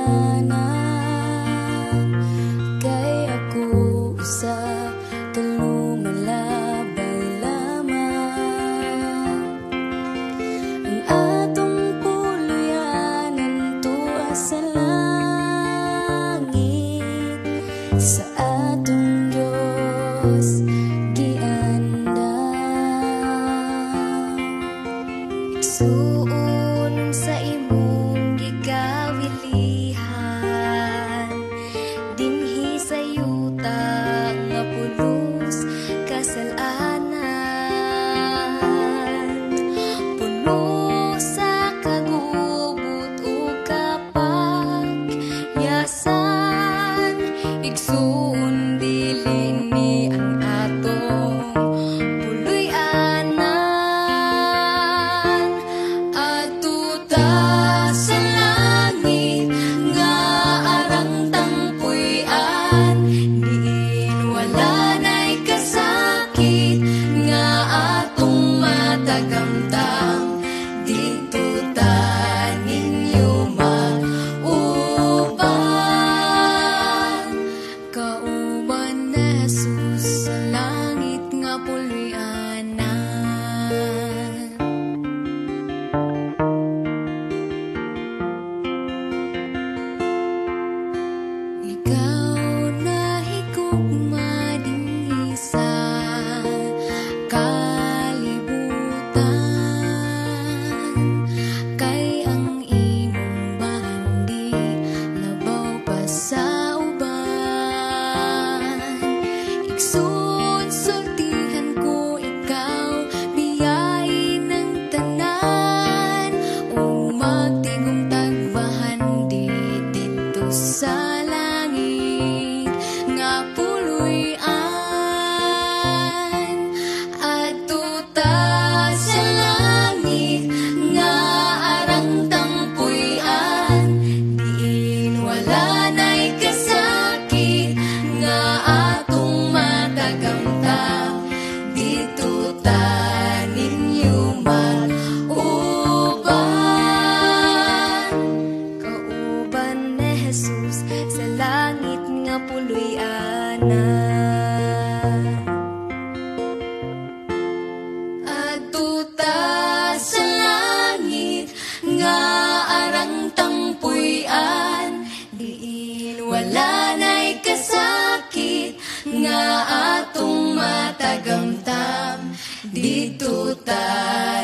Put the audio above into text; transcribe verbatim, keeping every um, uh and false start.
kasalanan, kay ako usa ka lumalabay lamang. Ang atong puloyanan tuwa sa langit, sa atong Diyos suon sa imong gikawilihan, dinhi sa yuta nga pulos kasalanan. Puno sa kagubot ug kapagyasan, igsuon dili ni ang atong tagamtam dito ta ninyo mauban. Kauban na Jesus sa langit nga pulyanan. Ikaw na higugma dinhi sa sultihan ko ikaw, biyay ng tanan, o magtigong tagbahan di dito sa langit nga puluyan. Adto ta sa langit nga arang tangpuyan, diin wala na'y kasakit nga atong matagamtam. Dito ta ninyo mauban. Kauban ni Jesus sa langit nga puluyanan. Adto ta sa langit nga arang tangpuyan, diin wala na'y kasakit nga atong matagamtam. Dito ta